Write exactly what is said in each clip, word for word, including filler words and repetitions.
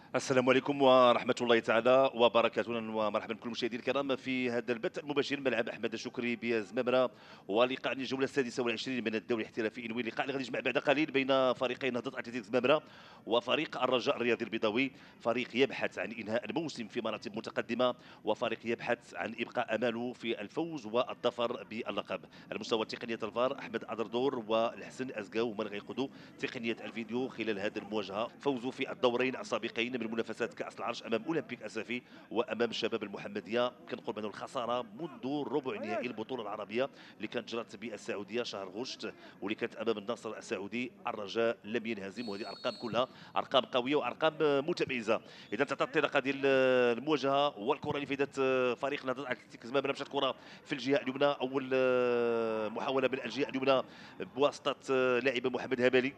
السلام عليكم ورحمة الله تعالى وبركاته، ومرحبا بكل المشاهدين الكرام في هذا البث المباشر ملعب أحمد شكري بزمامرة، ولقاء الجولة السادسة والعشرين من الدوري الاحترافي إنوي. اللقاء اللي غادي يجمع بعد قليل بين فريقين نهضة أتلتيك زمامرة وفريق الرجاء الرياضي البيضاوي، فريق يبحث عن إنهاء الموسم في مراتب متقدمة، وفريق يبحث عن إبقاء أماله في الفوز والظفر باللقب. على مستوى تقنية الفار أحمد أدردور والحسن أزقاو هما اللي غيقودوا تقنية الفيديو خلال هذه المواجهة. فوزوا في الدورين السابقين من منافسات كأس العرش أمام أولمبيك أسافي وأمام الشباب المحمدية. كنقول بأنه الخسارة منذ ربع نهائي البطولة العربية اللي كانت جرت بالسعودية شهر غشت، واللي كانت أمام النصر السعودي. الرجاء لم ينهزم، وهذه أرقام كلها أرقام قوية وأرقام متميزة. إذا تعطت الانطلاقة ديال المواجهة والكرة اللي فادت فريق نهضة أتلتيك زمامرة، مشات كرة في الجهة اليمنى. أول محاولة من الجهة اليمنى بواسطة لاعب محمد هبالي.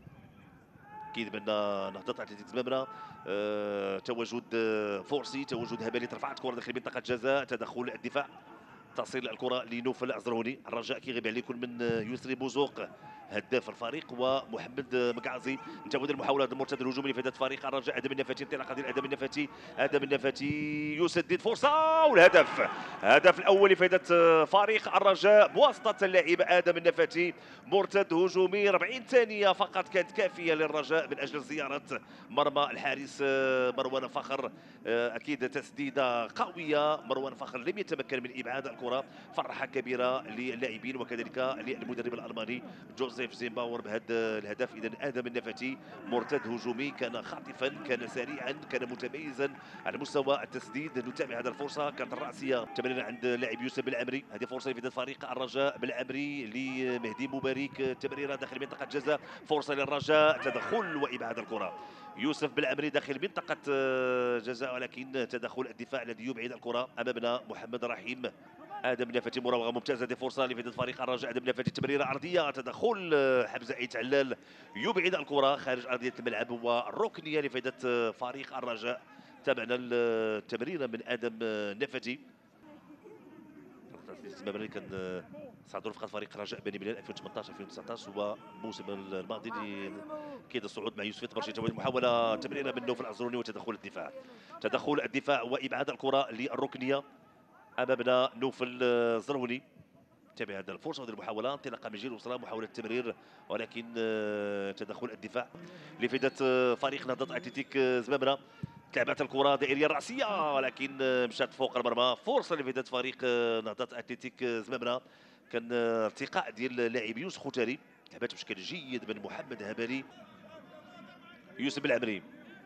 اكيد بان نهضه اتلتيك زمامره أه تواجد فورسي، تواجد هبالي، ترفعت كره داخل منطقه جزاء، تدخل الدفاع، تصل الكره لنوفل الزرهوني. الرجاء كيغيب عليه يكون من يسري بوزوق هداف الفريق ومحمد مقعزي. انتهت المحاوله المرتد الهجومي لفائده فريق الرجاء. ادم النفاتي، انطلاقه ديال ادم النفاتي، ادم النفاتي يسدد فرصه والهدف. الهدف الاول لفائده فريق الرجاء بواسطه اللاعب ادم النفاتي. مرتد هجومي أربعين ثانيه فقط كانت كافيه للرجاء من اجل زياره مرمى الحارس مروان فخر. اكيد تسديده قويه، مروان فخر لم يتمكن من ابعاد الكره. فرحه كبيره للاعبين وكذلك للمدرب الالماني جوزيف زيمباور بهذا الهدف. اذا ادم النفاتي مرتد هجومي، كان خاطفا، كان سريعا، كان متميزا على مستوى التسديد. نتابع هذه الفرصه، كانت الراسيه تمريره عند لاعب يوسف بالعمري. هذه فرصه لفائده فريق الرجاء بالعمري لمهدي مبارك، تمريره داخل منطقه جزاء، فرصه للرجاء، تدخل وابعاد الكره. يوسف بالعمري داخل منطقه جزاء، ولكن تدخل الدفاع الذي يبعد الكره امامنا محمد رحيم. ادم النفاتي مراوغه ممتازه، هذه فرصه لفائده فريق الرجاء. ادم النفاتي تمريره ارضيه، تدخل حمزه ايت علال يبعد الكره خارج ارضيه الملعب، والركنيه لفائده فريق الرجاء. تابعنا التمريره من ادم النفاتي. الزمامري كان صعدوا رفقه فريق الرجاء بني مليان ألفين وثمانطاش ألفين وتسعطاش، هو الموسم الماضي كيد الصعود مع يوسف برشي. محاوله تمريره من نوفل العزروني وتدخل الدفاع، تدخل الدفاع وابعاد الكره للركنيه امامنا نوفل الزرهوني. تابع هذا الفرصه وهذه المحاوله، انطلاقه من جيل وصلها، محاوله تمرير، ولكن تدخل الدفاع لفائده فريق نهضه اتلتيك زمامره. تلعبت الكره دائريه راسيه ولكن مشات فوق المرمى. فرصه لفائده فريق نهضه اتلتيك زمامره، كان ارتقاء ديال اللاعب يوسف خوتاري، لعبات بشكل جيد من محمد هبالي. يوسف العمري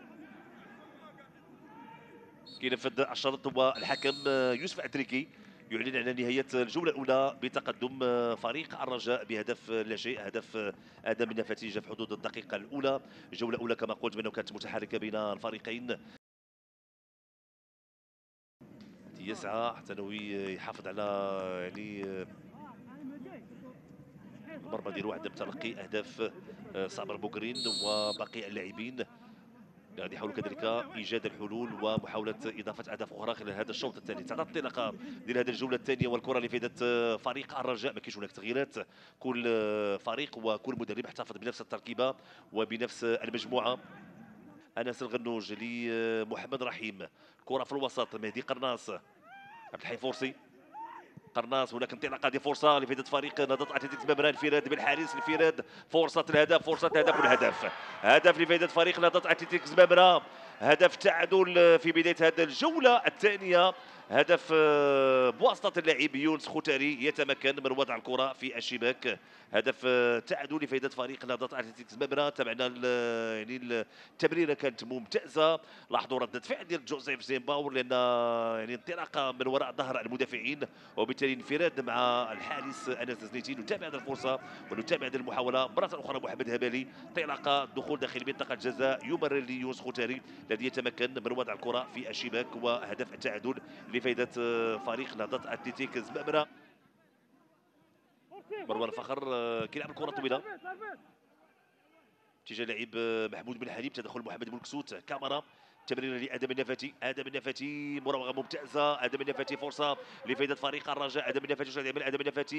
كينفذ الشرط، والحكم يوسف عتريكي يعلن على نهاية الجولة الأولى بتقدم فريق الرجاء بهدف لا شيء. هدف آدم النفاتي جاء في حدود الدقيقة الأولى. الجولة الأولى كما قلت بأنه كانت متحركة بين الفريقين، يسعى حتى انه يحافظ على يعني المرمى ديالو عند تلقي اهداف صابر بوكرين وباقي اللاعبين. غادي يحاولوا كذلك ايجاد الحلول ومحاوله اضافه اهداف اخرى خلال هذا الشوط الثاني. تعطت الانطلاقه ديال هذه الجوله الثانيه والكره لفائده فريق الرجاء. ما كاينش هناك تغييرات، كل فريق وكل مدرب احتفظ بنفس التركيبه وبنفس المجموعه. انس الغنوج لمحمد رحيم، كره في الوسط مهدي قرناص، عبد الحي فورسي، قرناص. هناك انطلاقه، هذه فرصه لفائده فريق نهضه اتلتيك زمامره. انفراد بالحارس، انفراد، فرصه الهدف، فرصه الهدف والهدف. هدف لفائده فريق نهضه اتلتيك زمامره، هدف تعادل في بدايه هذه الجوله الثانيه. هدف بواسطه اللاعب يونس خوتاري يتمكن من وضع الكره في الشباك. هدف تعادل لفائده فريق نهضه اتلتيك زمامره. تابعنا يعني التمريره كانت ممتازه. لاحظوا رده فعل ديال جوزيف زيمباور، لان يعني انطلاقه من وراء ظهر المدافعين، وبالتالي انفراد مع الحارس انس زنيتي. نتابع هذه الفرصه ونتابع هذه المحاوله مره اخرى. محمد هبالي، انطلاقه، دخول داخل منطقه الجزاء، يمرر ليونس خوتاري الذي يتمكن من وضع الكره في الشباك، وهدف التعادل لفائده فريق نهضه اتلتيك زمامره. مروان فخر كيلعب الكره طويله اتجاه لاعب محمود بن حليم، تدخل محمد بن كسوت، كاميرا، تمريره لادم النفاتي. ادم النفاتي مراوغه ممتازه، ادم النفاتي فرصه لفائده فريق الرجاء. ادم النفاتي شو يعمل؟ ادم النفاتي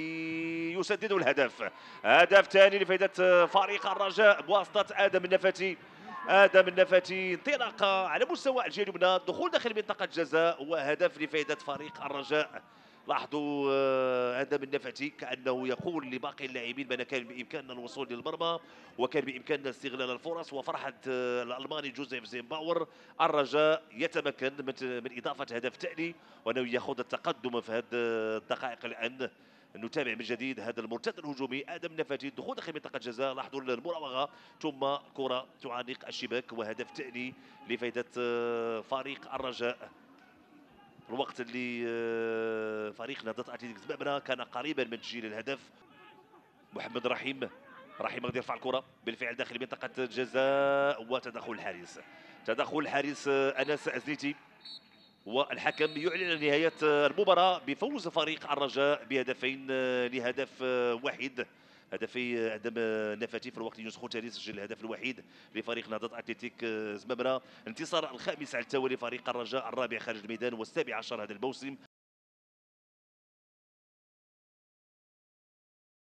يسدد الهدف. هدف ثاني لفائده فريق الرجاء بواسطه ادم النفاتي. ادم النفاتي انطلاقه على مستوى الجهه اليمنى، دخول داخل منطقه الجزاء وهدف لفائده فريق الرجاء. لاحظوا آه، ادم النفاتي كانه يقول لباقي اللاعبين بان كان بامكاننا الوصول للمرمى وكان بامكاننا استغلال الفرص، وفرحه آه، الالماني جوزيف زيمباور. الرجاء يتمكن من من اضافه هدف تالي وانه ياخذ التقدم في هذه الدقائق الان. نتابع من جديد هذا المرتد الهجومي ادم نفاتي، دخول داخل منطقه الجزاء. لاحظوا المراوغه ثم كره تعانق الشباك وهدف تالي لفائده آه، فريق الرجاء. الوقت اللي آه، فريق نهضه اتلتيك زمامره كان قريبا من تسجيل الهدف. محمد رحيم، رحيم غادي يرفع الكره بالفعل داخل منطقه الجزاء وتدخل الحارس. تدخل الحارس آه، انس ازنيتي، والحكم يعلن نهاية المباراة بفوز فريق الرجاء بهدفين لهدف واحد. هدفي ادم النفاتي في الوقت ينسخ التالي سجل الهدف الوحيد لفريق نهضة اتلتيك زمامرة. انتصار الخامس على التوالي فريق الرجاء، الرابع خارج الميدان والسابع عشر هذا الموسم.